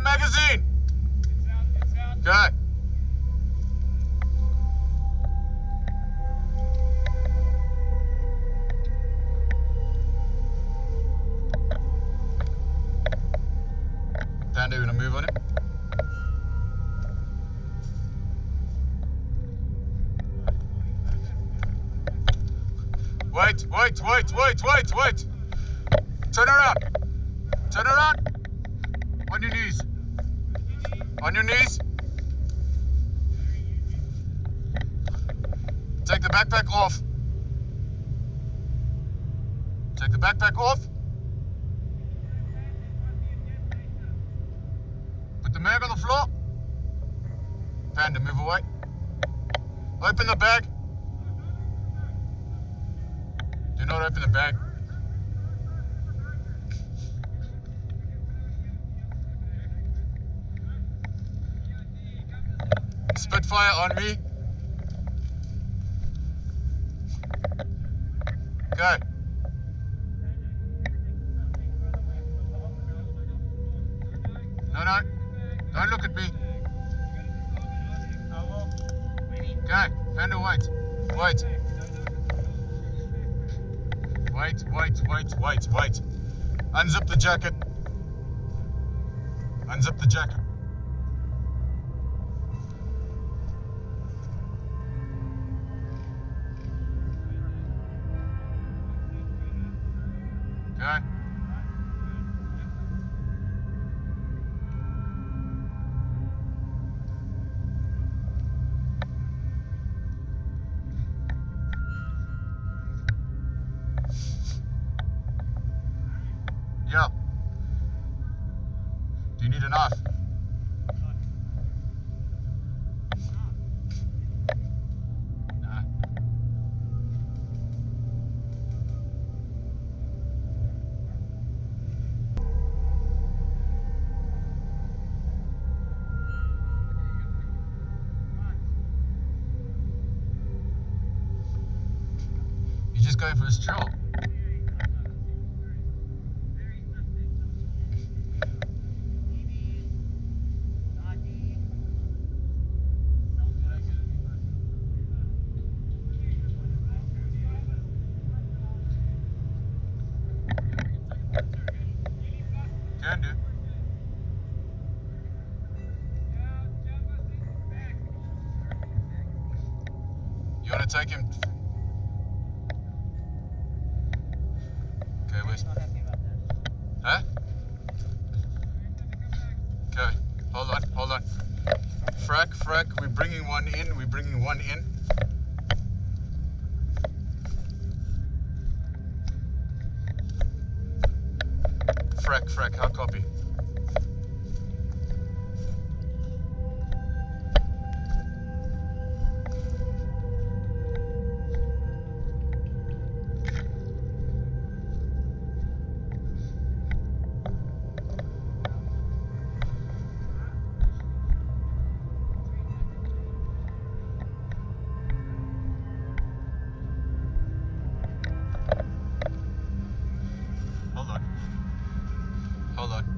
magazine. It's out. Okay. Panda, you gonna move on it? Wait. Turn around. Turn around. On your knees. On your knees. Take the backpack off. Take the backpack off. Put the mag on the floor. Panda, move away. Open the bag. Do not open the bag. Spitfire on me. Go. No. Don't look at me. Okay, Panda, wait. Wait. Unzip the jacket. Unzip the jacket. Okay. Yeah. Do you need a knife? Nah. You just go for a stroll. Can do. You want to take him? Okay, where's... Huh? Okay, hold on. Frack, we're bringing one in. Frack, how copy? Hold on.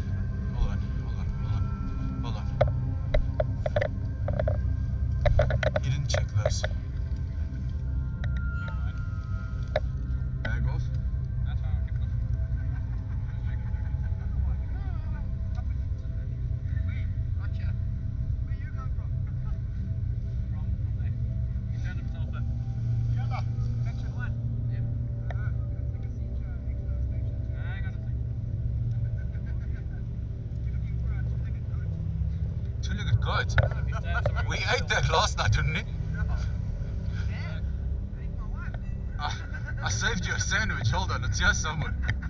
You didn't check this. Bag off. Look at good. We ate that last night, didn't we? I saved you a sandwich. Hold on, it's here somewhere.